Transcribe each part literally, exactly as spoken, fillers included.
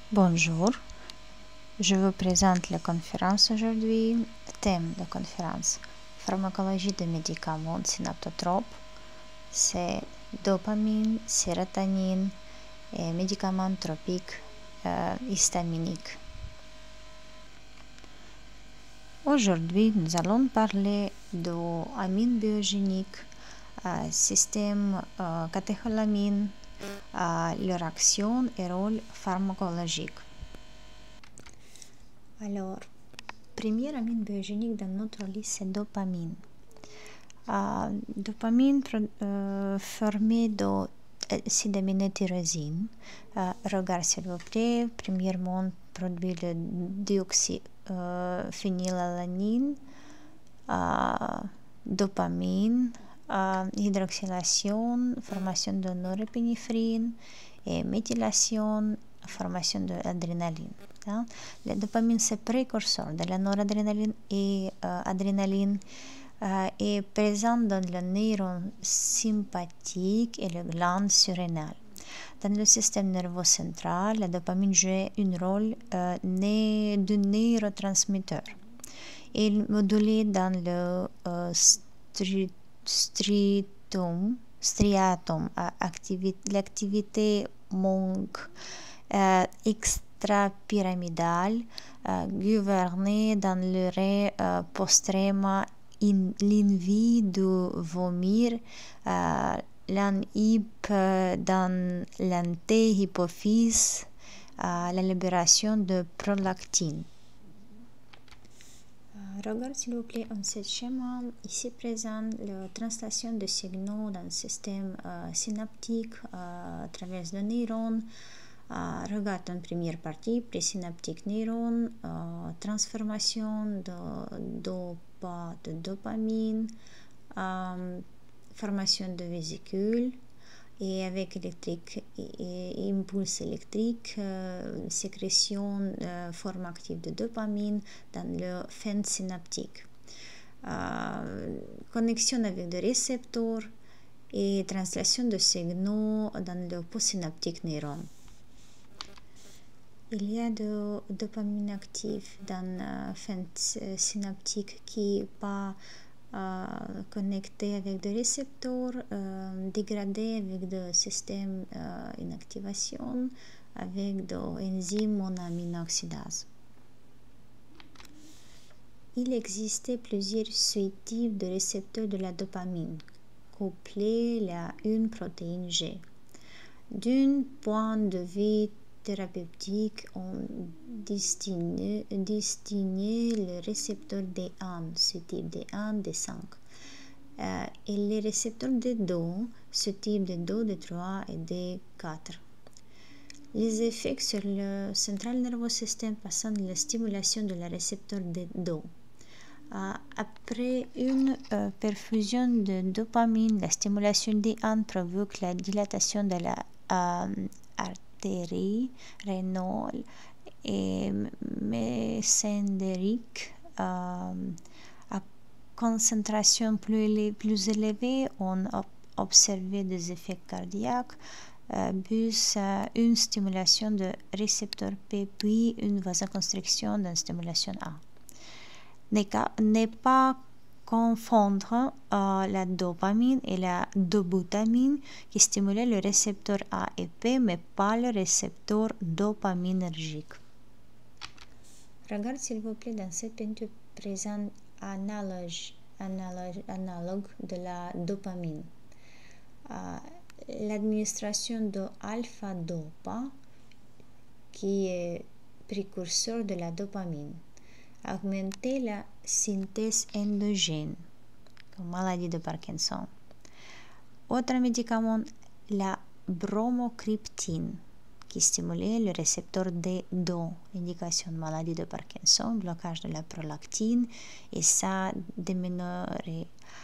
Bonjour, je vous présente la conférence aujourd'hui. Thème de conférence: pharmacologie des médicaments synaptotropes, c'est dopamine, sérotonine et médicaments tropiques euh, histaminiques. Aujourd'hui, nous allons parler de amines biogéniques, euh, système euh, catécholamine, euh, leur action et rôle pharmacologique. Alors, première amine biogénique dans notre liste, c'est dopamine. Euh, dopamine euh, formée de acétamine-tyrosine. Euh, regarde s'il vous plaît, premièrement produit le dioxyphénylalanine, euh, euh, dopamine, euh, hydroxylation, formation de norépinéphrine et méthylation, formation de l'adrénaline. Hein? La dopamine, c'est précurseur de la noradrénaline et euh, adrénaline. Euh, est présente dans le neuron sympathique et le glande surrénale. Dans le système nerveux central, la dopamine joue un rôle euh, de neurotransmetteur. Il module dans le euh, stri striatum, striatum l'activité manque euh, extrapyramidale, euh, gouvernée dans le ré euh, postréma l'envie de vomir, euh, l'anhype dans l'antéhypophyse, euh, la libération de prolactine. Euh, regarde s'il vous plaît en ce schéma, ici présente la translation de signaux dans le système euh, synaptique euh, à travers le neurone. Euh, regarde en première partie, présynaptique neurone, euh, transformation de, de de dopamine, euh, formation de vésicules et avec électrique et, et impulse électrique, euh, sécrétion euh, forme active de dopamine dans le fente synaptique, euh, connexion avec des récepteurs et translation de signaux dans le postsynaptique neurone. Il y a de dopamine active dans la euh, fente synaptique qui n'est pas euh, connectée avec des récepteurs, euh, dégradée avec des systèmes euh, inactivation, avec des enzymes monoaminoxydase. Il existe plusieurs sous-types de récepteurs de la dopamine, couplés à une protéine G. D'un point de vue thérapeutique, on distingue, distingue le récepteur D un, ce type D un, D cinq, euh, et les récepteurs D deux, ce type D deux, D trois et D quatre. Les effets sur le central nerveux système passant de la stimulation de la récepteur D deux. Euh, après une euh, perfusion de dopamine, la stimulation D un provoque la dilatation de la euh, artère rénale et mésendérique. Euh, à concentration plus, plus élevée, on a observé des effets cardiaques, euh, plus euh, une stimulation de récepteur P, puis une vasoconstriction d'une stimulation A. Ne pas confondre euh, la dopamine et la dobutamine qui stimulent le récepteur A et P, mais pas le récepteur dopaminergique. Regarde s'il vous plaît dans cette peinture présente analogue, analogue, analogue de la dopamine. Euh, L'administration de alpha-dopa, qui est précurseur de la dopamine, augmenter la synthèse endogène, comme maladie de Parkinson. Autre médicament, la bromocriptine, qui stimule le récepteur D deux, indication de maladie de Parkinson, blocage de la prolactine et sa déménorrhée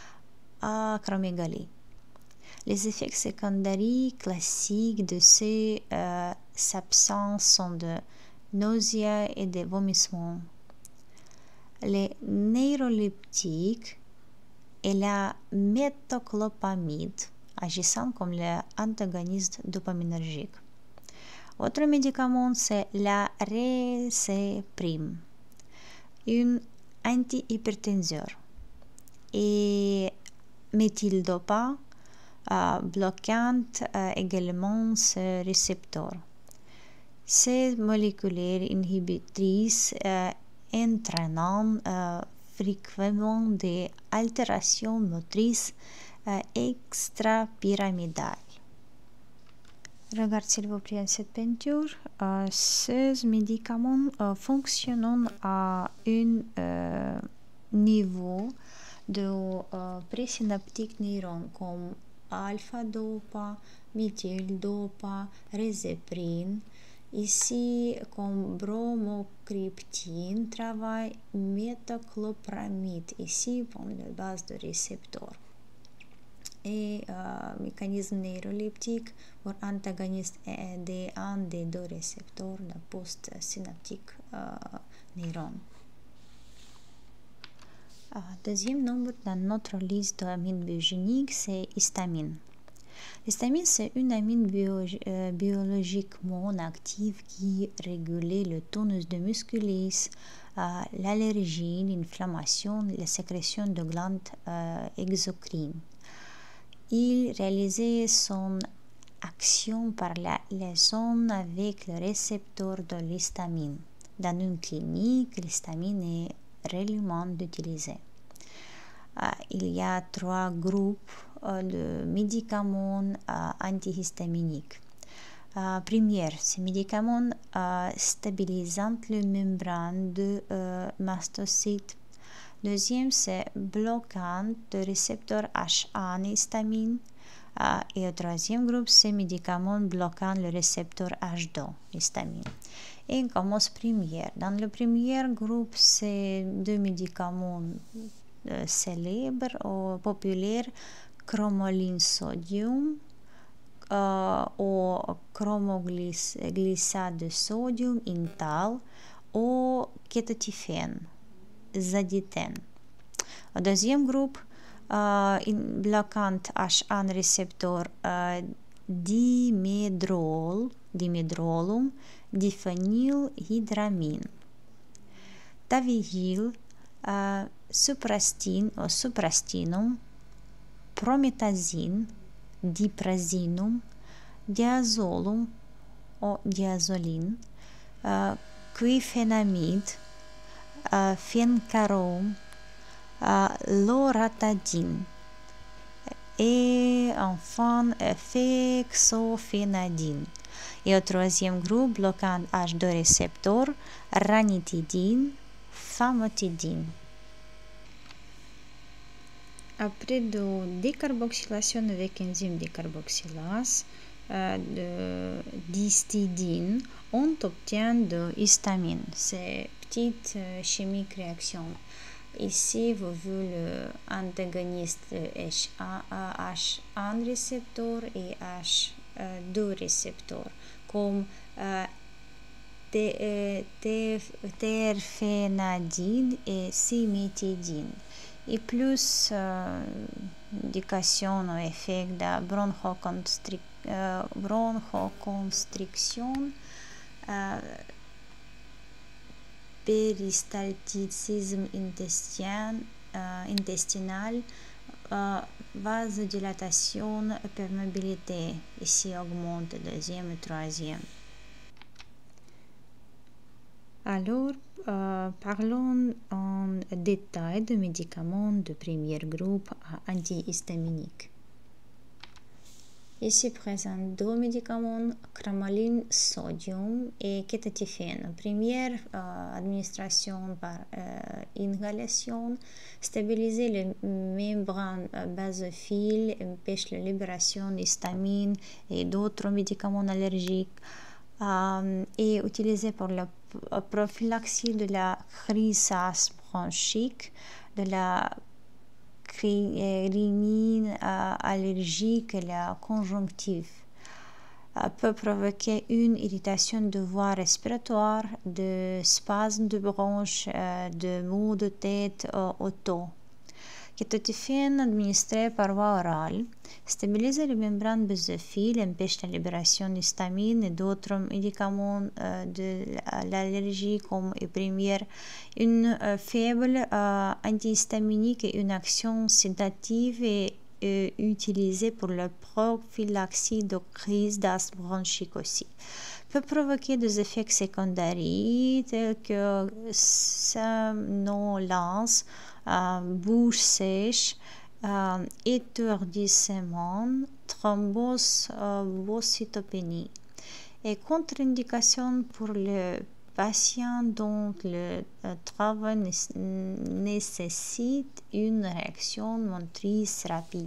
à acromégalie. Les effets secondaires classiques de ces euh, substances sont de nausées et de vomissements. Les neuroleptiques et la métoclopramide agissant comme l'antagoniste dopaminergique. Autre médicament, c'est la Reseprime, un antihypertenseur, et méthyldopa, euh, bloquant euh, également ce récepteur. Ces molécules inhibitrices euh, entraînant euh, fréquemment des altérations motrices euh, extrapyramidales. Regarde s'il vous plaît cette peinture. Euh, ces médicaments euh, fonctionnent à un euh, niveau de euh, présynaptique neuron comme alpha-dopa, méthyldopa, Reseprine. Ici, comme bromocriptine, travaille métoclopramide, ici pour la base de récepteur. Et euh, mécanisme neuroleptique pour antagoniste des un des deux récepteurs de post-synaptique euh, neurone. Euh, deuxième nombre dans notre liste d'amines biogéniques, c'est histamine. L'histamine, c'est une amine bio, euh, biologiquement active qui régule le tonus de musculus, euh, l'allergie, l'inflammation, la sécrétion de glandes euh, exocrines. Il réalisait son action par la liaison avec le récepteur de l'histamine. Dans une clinique, l'histamine est réellement utilisée. Euh, il y a trois groupes euh, de médicaments euh, antihistaminiques. Euh, première, ces médicaments euh, stabilisant la membrane de euh, mastocytes. Deuxième, c'est bloquant le récepteur H un histamine. Euh, et le troisième groupe, c'est médicaments bloquant le récepteur H deux histamine. Et on commence première. Dans le premier groupe, c'est deux médicaments euh, célèbres ou populaires, chromoline sodium euh, ou chromoglycate de sodium Intal ou kétotifène, zaditène. Au deuxième groupe, euh, bloquant H un récepteur euh, dimedrol, dimedrolum, diphenylhydramine. Tavigil, euh, suprastine ou suprastinum, promethazine, diprasinum, diazolum ou diazoline, euh, quifenamide, euh, fencarome, euh, loratadine et enfin fexofenadine. Et au troisième groupe, bloquant H deux récepteur, ranitidine, famotidine. Après de décarboxylation avec enzyme décarboxylase euh, de d'histidine, on obtient de histamine. C'est petite euh, chimique réaction. Ici, vous voyez l'antagoniste H un récepteur et H deux récepteurs, comme euh, terfénadine et cimetidine. Et plus euh, indication ou effet de bronchoconstric euh, bronchoconstriction, euh, péristaltisme intestin, euh, intestinal, euh, vasodilatation, perméabilité. Ici augmente deuxième et troisième. Alors, euh, parlons en détail de médicaments de premier groupe antihistaminiques. Ici présente deux médicaments, chromoline sodium et kétotifène. Première euh, administration par euh, inhalation, stabiliser les membranes euh, basophiles, empêche la libération d'histamine et d'autres médicaments allergiques, euh, et utilisé pour la prophylaxie de la crise bronchique, de la rhinine euh, allergique et la conjonctive. Euh, peut provoquer une irritation de voie respiratoire, de spasmes de bronches, euh, de maux de tête euh, auto. Ketotifen administré par voie orale stabilise les membranes basophiles, empêche la libération d'histamine et d'autres médicaments euh, de l'allergie comme Iprimir, une euh, faible euh, antihistaminique et une action sédative est euh, utilisée pour la prophylaxie de crise d'asthme bronchique aussi. Peut provoquer des effets secondaires tels que somnolence, euh, bouche sèche, euh, étourdissement, thrombose, euh, cytopénie et contre-indication pour les patients dont le euh, travail nécessite une réaction motrice rapide.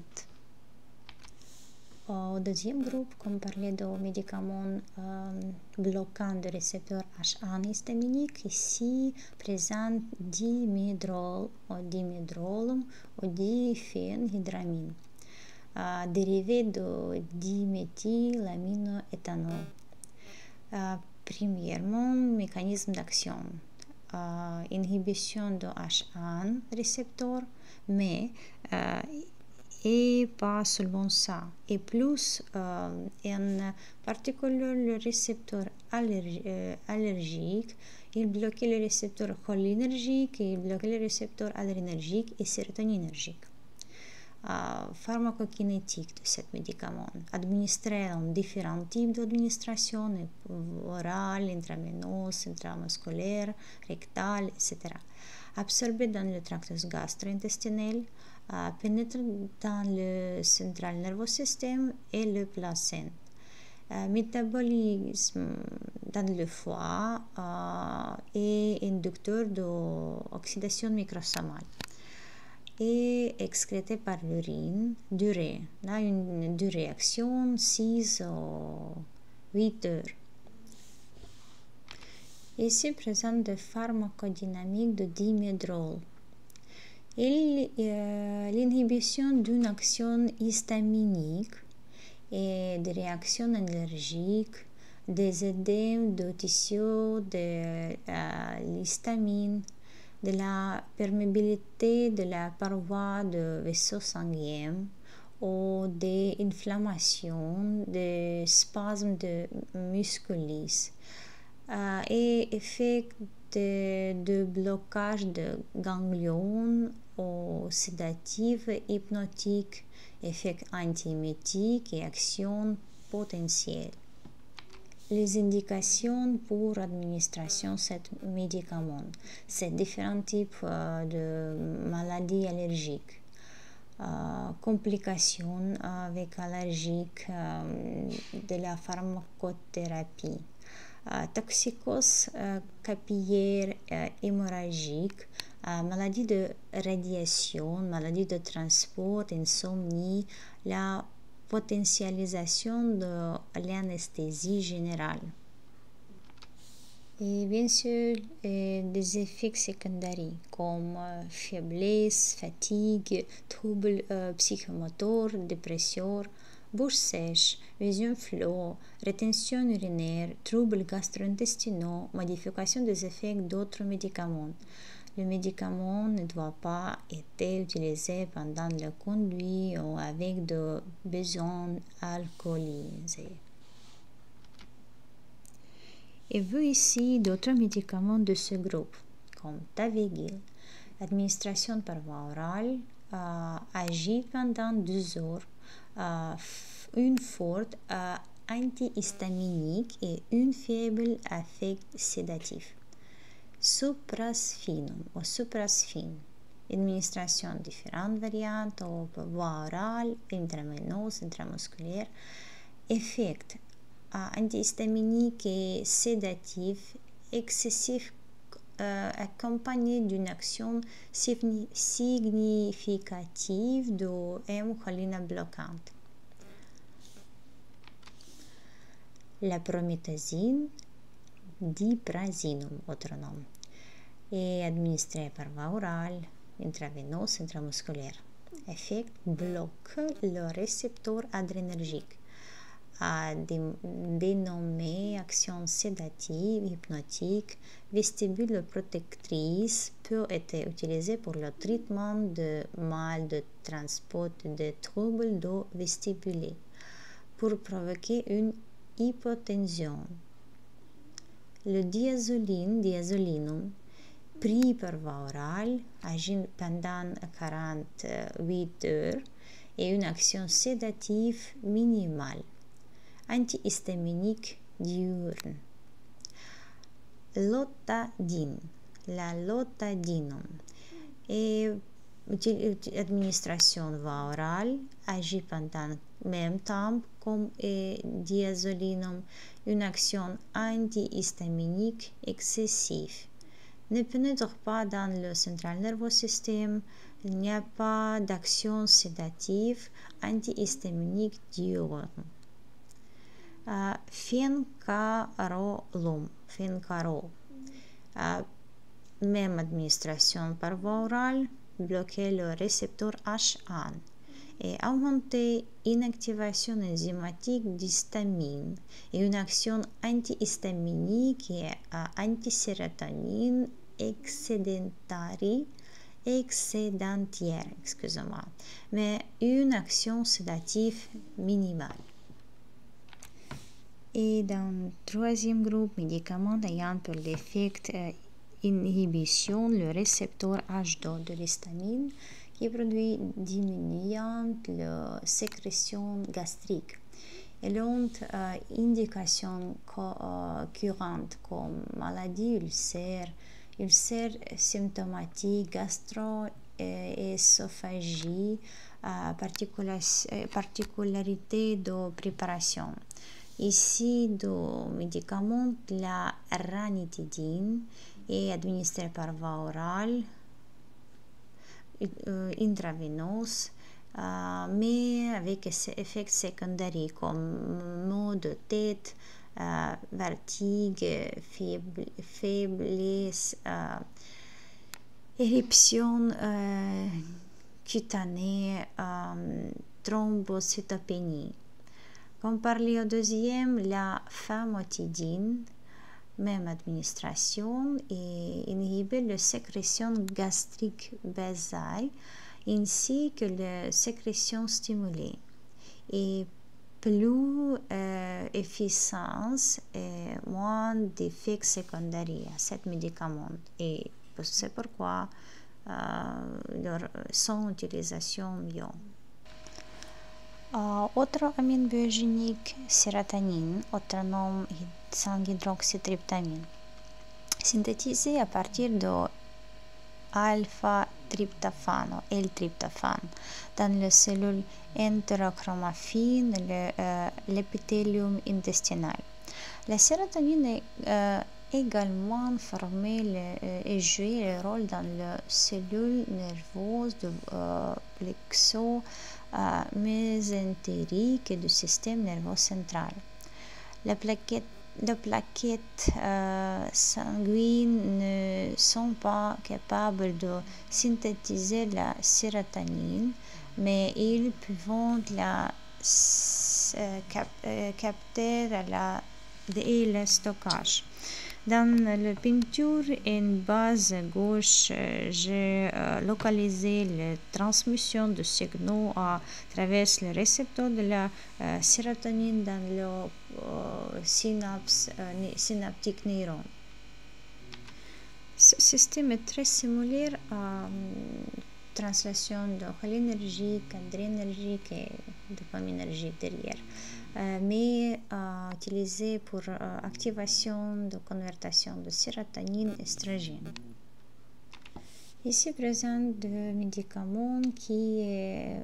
Au deuxième groupe, comme parlait de médicaments euh, bloquants de récepteurs H un histaminique, ici présente dimidrol ou dimidrolum ou diphénhydramine, euh, dérivé de diméthylaminoéthanol. Euh, premièrement, mécanisme d'action. Euh, inhibition de H un récepteur, mais euh, et pas seulement ça, et plus euh, en particulier le récepteur allergi euh, allergique, il bloquait le récepteur cholinergique, il bloquait le récepteur adrénergique et sérotoninergique. Euh, pharmacokinétique de ce médicament, administré en différents types d'administration, orale, intraveineuse, intramusculaire, rectale, et cetera. Absorbé dans le tractus gastro-intestinal, euh, pénètre dans le central nerveux système et le placenta. Euh, métabolisme dans le foie euh, et inducteur d'oxydation microsomale et excrété par l'urine, durée, là une durée action six ou huit heures. Ici présente des pharmacodynamiques de dimidrol. Euh, l'inhibition d'une action histaminique et des réactions allergiques, des édèmes de tissu, de euh, l'histamine, de la perméabilité de la paroi de vaisseau sanguin ou des inflammations, des spasmes de musculis euh, et effet de, de blocage de ganglions ou sédatifs hypnotiques, effets antiémétiques et actions potentielles. Les indications pour administration de ces médicaments, c'est différents types euh, de maladies allergiques, euh, complications avec allergiques euh, de la pharmacothérapie, euh, toxicose euh, capillaire euh, hémorragique, euh, maladie de radiation, maladie de transport, insomnie, la potentialisation de l'anesthésie générale. Et bien sûr, euh, des effets secondaires comme euh, faiblesse, fatigue, troubles euh, psychomoteurs, dépression, bouche sèche, vision floue, rétention urinaire, troubles gastro-intestinaux, modification des effets d'autres médicaments. Le médicament ne doit pas être utilisé pendant la conduite ou avec des besoins alcoolisés. Et vu ici d'autres médicaments de ce groupe, comme Tavigil, administration par voie orale, euh, agit pendant deux heures, euh, une forte euh, antihistaminique et une faible effet sédatif. Suprasphinum ou suprasphin, administration différentes variantes ou par voie orale, intraveineuse, intramusculaire, effet euh, antihistaminique et sédatif excessif euh, accompagné d'une action significative de hémocholine bloquante. La promethazine, diprasinum, autre nom, est administré par voie orale, intraveineuse, intramusculaire. Effet bloque le récepteur adrénergique. à dénommer action sédative, hypnotique, vestibule protectrice peut être utilisée pour le traitement de mal de transport de troubles du vestibulaire pour provoquer une hypotension. Le diazoline, diazolinum, pris par voie orale, agit pendant quarante-huit heures et une action sédative minimale, antihistaminique diurne. Lotadine, la lotadinum est administration voie orale, agit pendant même temps comme et diazolinum, une action antihistaminique excessive. Ne pénètre pas dans le central nerveux système, il n'y a pas d'action sédative antihistaminique diurne. Uh, Fencarolum, Fencarol, uh, même administration par voie orale, bloquer le récepteur H un et augmenter inactivation enzymatique d'histamine et une action antihistaminique et uh, antisérotonine excédentaire, excédentaire, excusez-moi, mais une action sédative minimale. Et dans le troisième groupe, médicaments ayant pour l'effet euh, inhibition le récepteur H deux de l'histamine qui produit diminuant la sécrétion gastrique. Elles ont euh, indication euh, courante comme maladie ulcère, ulcère symptomatique, gastro-ésophagie, euh, particularité de préparation. Ici, le médicament, la ranitidine, est administré par voie orale, euh, intraveineuse, euh, mais avec effets secondaires comme maux de tête, euh, vertiges, faiblesse, euh, éruption euh, cutanée, euh, thrombocytopénie. Comparé au deuxième, la famotidine, même administration, et inhibe la sécrétion gastrique basale ainsi que la sécrétion stimulée et plus euh, efficace et moins d'effets secondaires à cet médicament. Et c'est pourquoi euh, leur, son utilisation mieux. Uh, autre amine biogénique, sérotonine, autre nom cinq hydroxytryptamine, synthétisé à partir de alpha-tryptophane, L-tryptophane, dans les cellules entérochromaffines, l'épithélium euh, intestinal. La sérotonine est euh, également formée le, et joue le rôle dans les cellules nerveuses du euh, plexo euh, mésentérique du système nerveux central. Les plaquettes, les plaquettes euh, sanguines ne sont pas capables de synthétiser la sérotonine, mais ils peuvent la euh, cap, euh, capter la, et le stockage. Dans la peinture en base gauche, j'ai euh, localisé la transmission de signaux à travers le récepteur de la euh, sérotonine dans le euh, synapse, euh, synaptique neurone. Ce système est très similaire à euh, translation de cholinergique, adrénergique et dopaminergique derrière. Euh, mais euh, utilisé pour euh, activation de conversion de sérotonine estrogène. Ici présente des médicaments qui est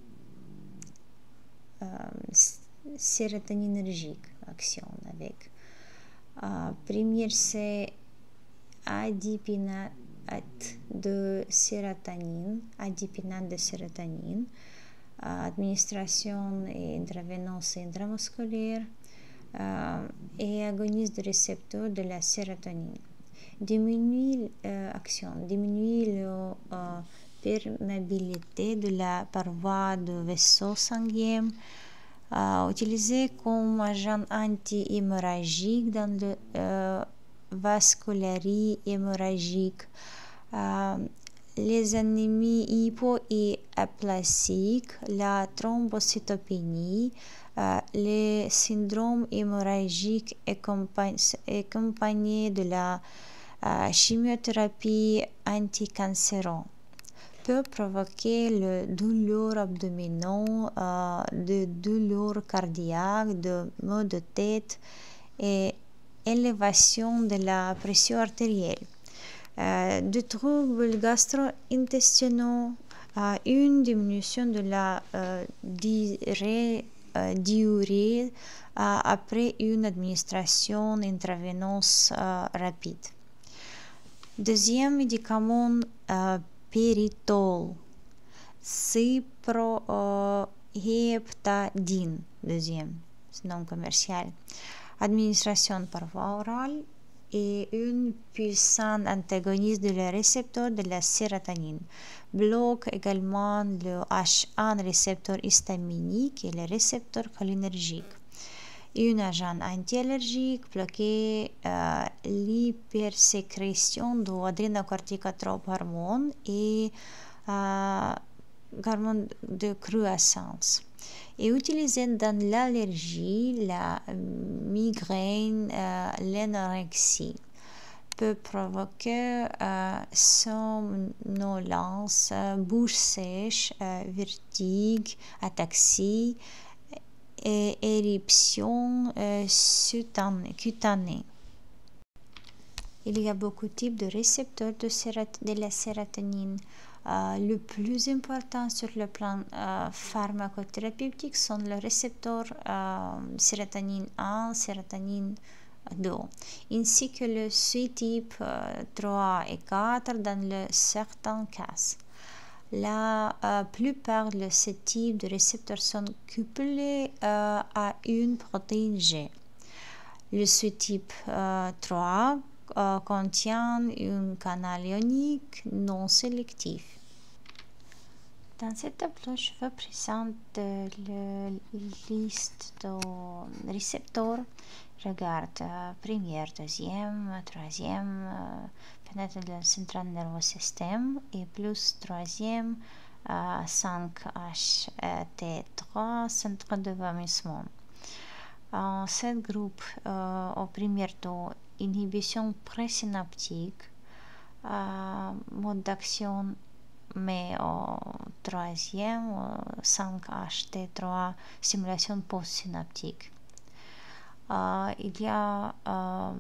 euh, sérotoninergique action avec. Euh, premier c'est adipinate de sérotonine, adipinate de sérotonine. Administration intraveineuse et intramusculaire euh, et agoniste du récepteur de la sérotonine. Diminue l'action, euh, diminue la euh, perméabilité de la paroi de vaisseau sanguin, euh, utilisé comme agent anti-hémorragique dans le euh, vascularie hémorragique, euh, les anémies hypo et aplasiques, la thrombocytopénie, euh, les syndromes hémorragiques accompagnés de la euh, chimiothérapie anticancéreuse peut provoquer le douleur abdominaux, euh, de douleurs cardiaques, de maux de tête et élévation de la pression artérielle. Euh, de troubles gastro-intestinaux, euh, une diminution de la euh, diarrhée, euh, diarrhée euh, après une administration intraveineuse euh, rapide. Deuxième médicament, euh, péritol, cyproheptadine, deuxième nom commercial. Administration par voie orale et une puissante antagoniste de le récepteur de la sérotonine. Bloque également le H un récepteur histaminique et le récepteur cholinergique. Un agent antiallergique bloquait euh, l'hypersécrétion d'adrénocorticotrope hormones et euh, hormones de croissance. Et utilisé dans l'allergie, la migraine, euh, l'anorexie peut provoquer euh, somnolence, euh, bouche sèche, euh, vertige, ataxie et éruption euh, cutanée. Il y a beaucoup de types de récepteurs de, de la sérotonine. Euh, le plus important sur le plan euh, pharmacothérapeutique sont les récepteurs euh, sérotonine un, sérotonine deux, ainsi que le sous-type euh, trois et quatre dans le certains cas. La euh, plupart de ces types de récepteurs sont couplés euh, à une protéine G. Le sous-type euh, trois euh, contient un canal ionique non sélectif. Dans ce tableau, je vous présente la liste de récepteurs. Regarde, euh, première, deuxième, troisième, euh, fenêtre du central nerveux système et plus troisième, euh, cinq H T trois, centre de vomissement. En ce groupe, euh, au premier taux, inhibition présynaptique, euh, mode d'action, mais au troisième, cinq H T trois, stimulation postsynaptique. Euh, il y a euh,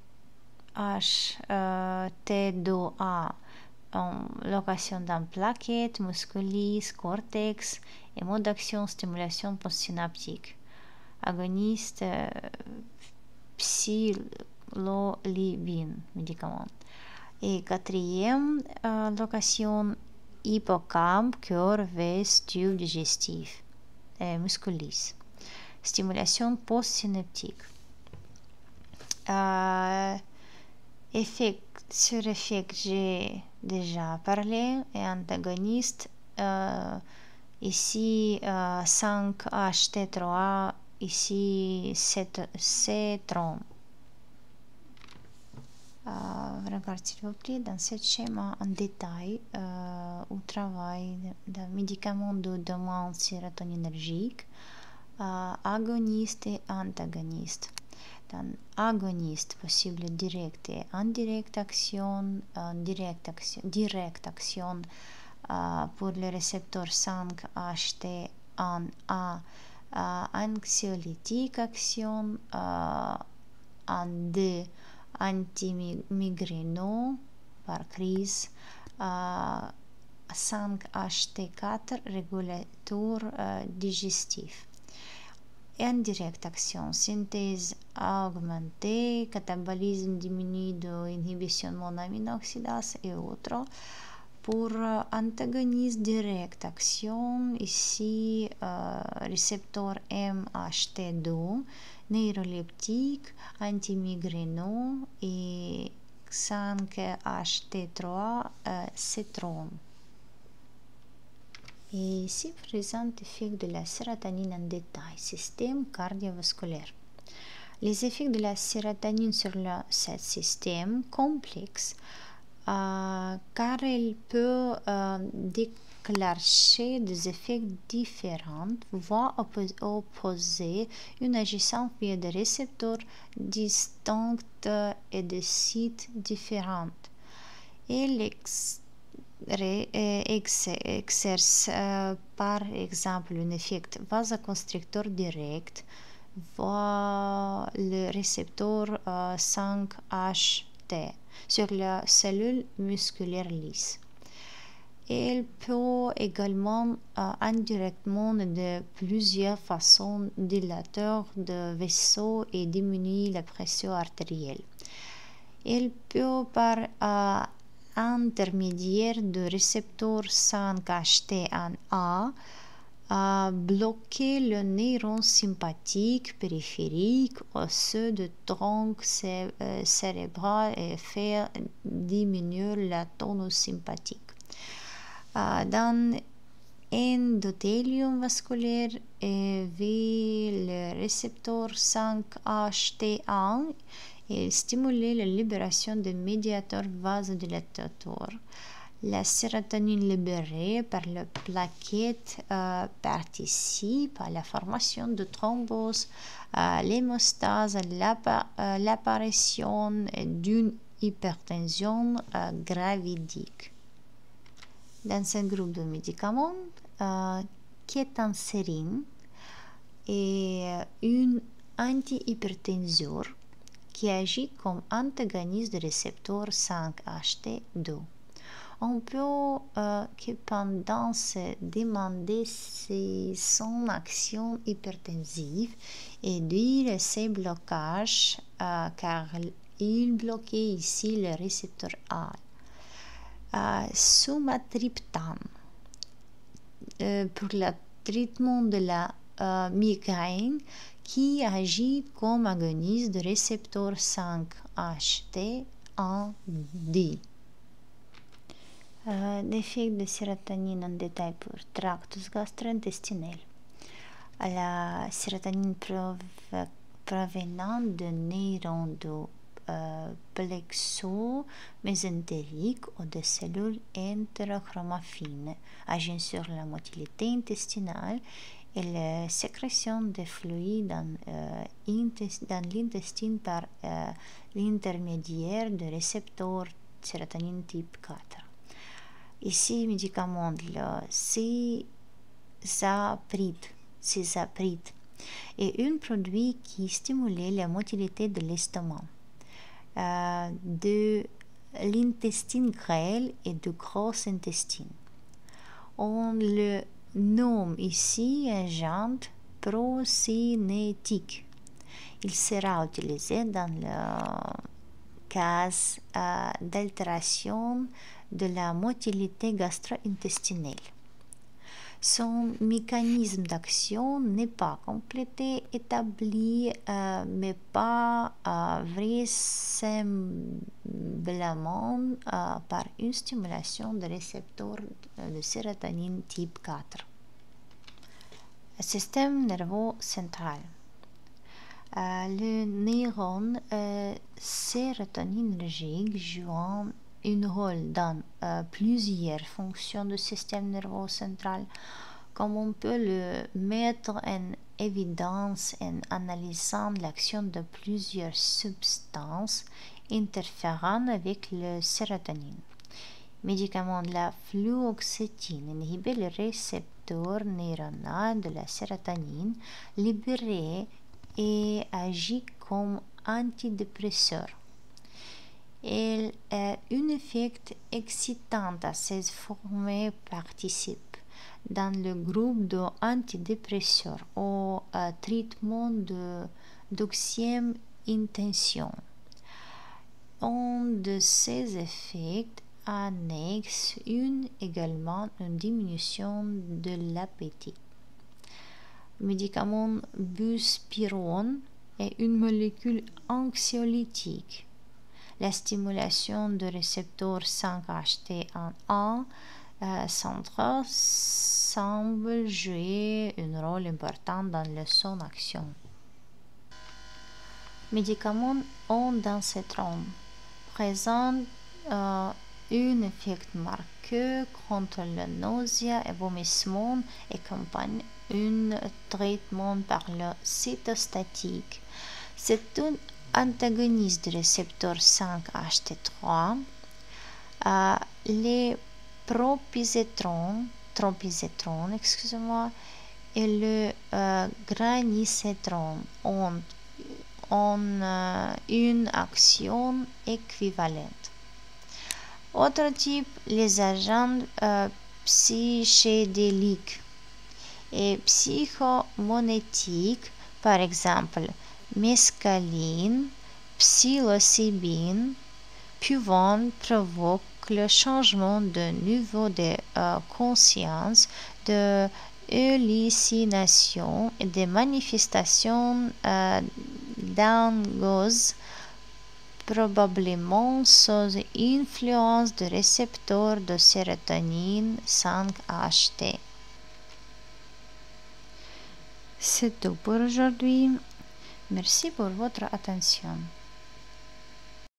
H T deux A, en location dans plaquettes, musculis, cortex et mode d'action stimulation postsynaptique. Agoniste euh, psilolybine, médicament. Et quatrième euh, location, hippocampe, cœur, vestes, tube digestif, et musculis. Stimulation postsynaptique. Euh, effet, sur effet que j'ai déjà parlé, et antagoniste, euh, ici euh, cinq H T trois, ici citron. Euh, regardez s'il vous plaît dans ce schéma en détail euh, au travail de, de médicaments de demande sérotoninergique, euh, agoniste et antagoniste. Dans agoniste, possible directe et indirecte action, euh, direct action, direct action euh, pour le récepteur cinq H T un A, euh, anxiolytique action, euh, en deux antimigrénaux par crise, euh, cinq H T quatre régulateur euh, digestif. Indirecte action, synthèse augmentée, catabolisme diminué de inhibition monoaminoxydase et autres. Pour euh, antagoniste direct action, ici euh, récepteur M H T deux, neuroleptique, antimigrénaux et cinq H T trois, euh, citron. Et ici présente l'effet de la sérotonine en détail, système cardiovasculaire. Les effets de la sérotonine sur le, ce système complexe, euh, car elle peut euh, déclencher des effets différents, voire opposer une agissant via des récepteurs distincts et des sites différents. Elle ex exerce euh, par exemple un effet vasoconstricteur direct voire le récepteur euh, cinq H T sur la cellule musculaire lisse. Elle peut également euh, indirectement de plusieurs façons dilater de vaisseaux et diminuer la pression artérielle. Elle peut par euh, intermédiaire de récepteur cinq H T un A à bloquer le neuron sympathique périphérique osseux de tronc cé euh, cérébral et faire diminuer la tonus sympathique. Euh, dans endothélium vasculaire et via le récepteur cinq H T un et stimuler la libération de médiateurs vasodilatateurs. La sérotonine libérée par la plaquette euh, participe à la formation de thromboses, à l'hémostase, à l'apparition d'une hypertension euh, gravidique. Dans un groupe de médicaments, euh, kétansérin est un antihypertenseur qui agit comme antagoniste du récepteur cinq H T deux. On peut euh, cependant se demander si son action hypertensive est due à ces blocages, euh, car il bloquait ici le récepteur A. Euh, sumatriptan euh, pour le traitement de la euh, migraine qui agit comme agoniste du récepteur cinq H T un D. Euh, l'effet de sérotonine en détail pour tractus gastro-intestinal. La sérotonine provenant de neurones de euh, plexo mésentérique ou de cellules enterochromaffines agissant sur la motilité intestinale et la sécrétion de fluides dans, euh, dans l'intestin par euh, l'intermédiaire de récepteurs sérotonine type quatre. Ici, médicament le cisapride, cisapride est un produit qui stimule la motilité de l'estomac, euh, de l'intestin grêle et du gros intestin. On le nomme ici agent procinétique. Il sera utilisé dans le cas euh, d'altération de la motilité gastro-intestinale. Son mécanisme d'action n'est pas complété, établi, euh, mais pas euh, vraisemblablement euh, par une stimulation de récepteurs de sérotonine type quatre. Le système nerveux central. Euh, le neurone euh, sérotoninergique jouant un rôle dans euh, plusieurs fonctions du système nerveux central, comme on peut le mettre en évidence en analysant l'action de plusieurs substances interférant avec la sérotonine. Médicament de la fluoxétine inhibe le récepteur neuronal de la sérotonine libéré et agit comme antidépresseur. Elle a un effet excitant à ces formes participe dans le groupe d'antidépresseurs au euh, traitement de deuxième intention. Un de ces effets annexe une également une diminution de l'appétit. Le médicament buspirone est une molécule anxiolytique. La stimulation de récepteur cinq H T un A euh, centraux semblent jouer un rôle important dans le son action. Médicaments ondansetron présentent euh, un effet marqué contre la nausée et vomissement et accompagne un traitement par le cytostatique. C'est un antagoniste du récepteur cinq H T trois. Euh, les propisétrone, tropisétrone, excusez-moi, et le euh, granisétrone ont, ont euh, une action équivalente. Autre type, les agents euh, psychédéliques et psychomonétiques, par exemple mescaline, psilocybine, pouvant provoquer le changement de niveau de euh, conscience, de hallucination et des manifestations euh, d'angoisse, probablement sous influence du récepteur de sérotonine cinq H T. C'est tout pour aujourd'hui. Merci pour votre attention.